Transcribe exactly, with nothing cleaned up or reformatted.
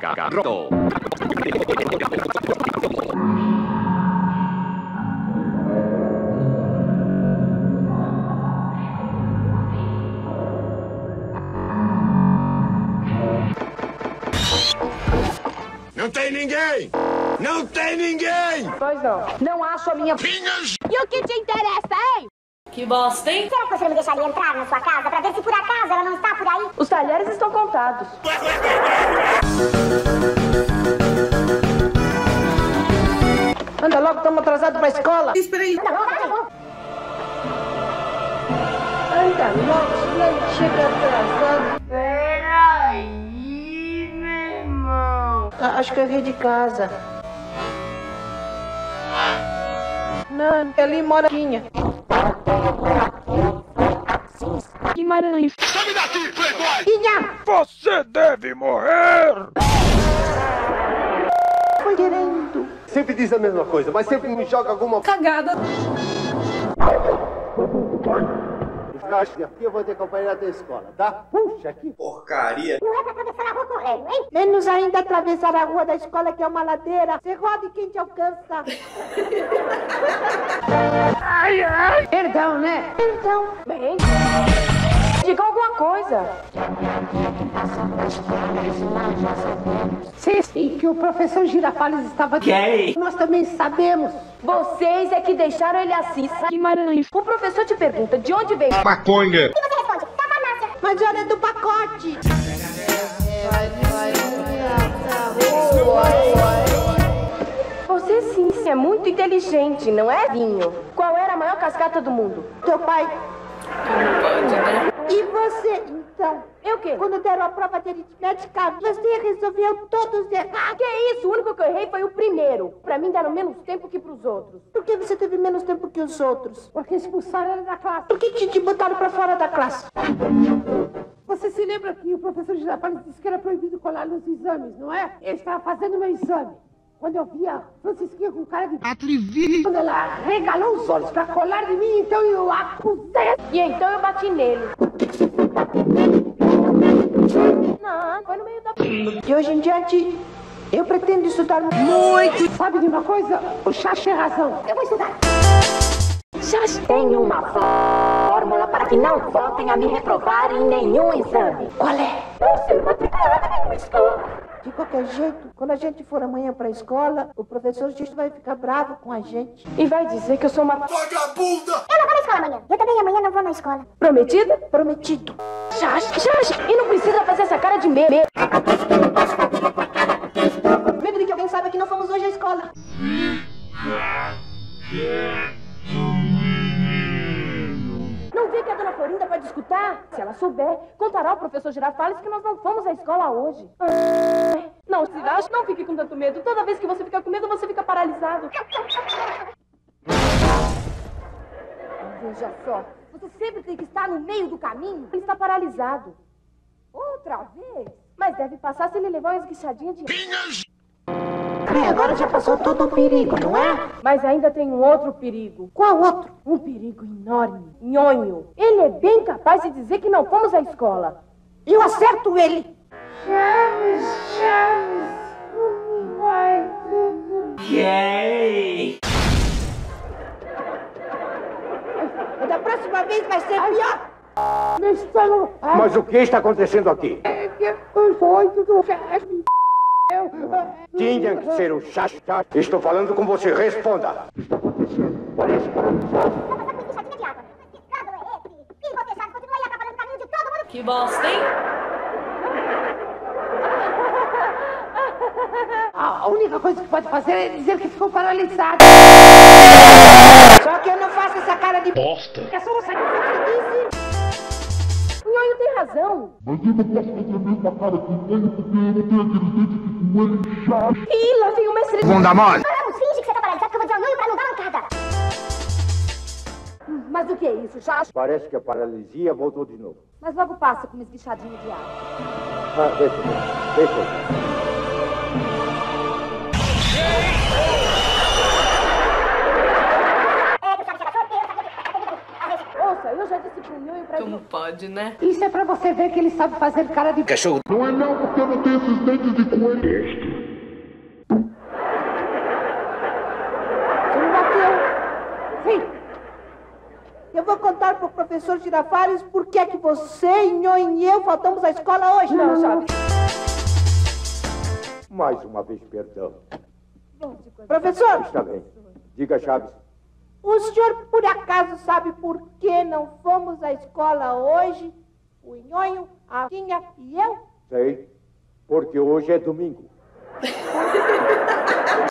Garoto. Não tem ninguém! Não tem ninguém! Pois não. Não acho a minha... Pinhas! E o que te interessa, hein? Que bosta, hein? Será que você não me deixaria entrar na sua casa pra ver se por acaso ela não está por aí? Os talheres estão contados. Anda logo, estamos atrasados pra escola. Espera aí. Anda logo, anda logo. Anda logo, senão chega atrasado. Peraí, meu irmão. Ah, acho que eu errei de casa. Não, ali mora Quinha. Guimarães. Sabe daqui, playboy! Quinha! Você deve morrer! Foi querendo. Sempre diz a mesma coisa, mas sempre me joga alguma... Cagada. Aqui eu vou te acompanhar até a escola, tá? Puxa, que porcaria! Não é pra atravessar a rua correndo, hein? Menos ainda atravessar a rua da escola, que é uma ladeira. Você roda e quem te alcança? Ai, ai. Perdão, né? Então, Bem, diga alguma coisa. Sim, sim, que o professor Girafales estava... Gay. Nós também sabemos. Vocês é que deixaram ele assim, Guimarães. O professor te pergunta de onde veio. Maconha! e você responde, da farmácia. Mas olha do pacote. Você sim é muito inteligente, não é, Vinho? Qual era a maior cascata do mundo? Teu pai. Não pode, né? E você, então? Eu o quê? Quando deram a prova de aritmética, você resolveu todos errar. Que isso? O único que eu errei foi o primeiro. Pra mim deram menos tempo que pros outros. Por que você teve menos tempo que os outros? Porque expulsaram ele da classe. Por que te, te botaram pra fora da classe? Você se lembra que o professor Girafales disse que era proibido colar nos exames, não é? Eu estava fazendo meu exame. Quando eu vi a Francisquinha com cara de... Atrevido. Quando ela regalou os olhos pra colar de mim, então eu acusei. E então eu bati nele. Não, foi no meio da... De hoje em diante, eu pretendo estudar muito. Sabe de uma coisa? O Chacho tem razão. Eu vou estudar. Já tem uma fórmula para que não voltem a me reprovar em nenhum exame. Qual é? Eu ser matriculada em uma escola. De qualquer jeito, quando a gente for amanhã pra escola, o professor Gisto vai ficar bravo com a gente. E vai dizer que eu sou uma Vagabunda! Eu não vou na escola amanhã. Eu também amanhã não vou na escola. prometida? Prometido. Já, já, e não precisa fazer essa cara de meme. Medo de que alguém saiba que não fomos hoje à escola. Não vê que a dona Florinda pode escutar? Se ela souber, contará ao professor Girafales que nós não fomos à escola hoje. Ah, não, Silas, não fique com tanto medo. Toda vez que você fica com medo, você fica paralisado. Veja só, você sempre tem que estar no meio do caminho. Ele está paralisado. Outra vez? Mas deve passar se ele levar uma esguichadinha de... Pinhas! E agora já passou todo o perigo, não é? Mas ainda tem um outro perigo. Qual outro? Um perigo enorme. Nhonho. Ele é bem capaz de dizer que não fomos à escola. Eu acerto ele. Gay. Da próxima vez vai ser pior. Meu estômago. Mas o que está acontecendo aqui? Os oito do chefe. Eu... Tinha que ser o Chacho. Estou falando com você, responda. Que bosta, hein? A única coisa que pode fazer é dizer que ficou paralisado. Só que eu não faço essa cara de Bosta! É só você que você disse. O Nhonho tem razão. Ih, lá vem o mestre... Bunda mole! Vamos, finge que você tá paralisado que eu vou dizer ao Nhonho pra não dar mancada. Mas o que é isso, Chacho? Parece que a paralisia voltou de novo. Mas logo passa com uma esguichadinha de ar. Ah, deixa, deixa. deixa. Ouça, eu já disse pro Nhonho pra Tô ele Não pode, né? Isso é pra você ver que ele sabe fazer cara de Cachorro. Não é não, porque eu não tenho esses dentes de coelho. Você me bateu. Sim. Eu vou contar pro professor Girafales por que é que você, Nhonho e eu faltamos à escola hoje, não, Chaves. Mais uma vez, perdão. Professor, Está bem. Diga, Chaves. o senhor por acaso sabe por que não fomos à escola hoje? O Nhonho, a Quinha e eu? Sei. Porque hoje é domingo.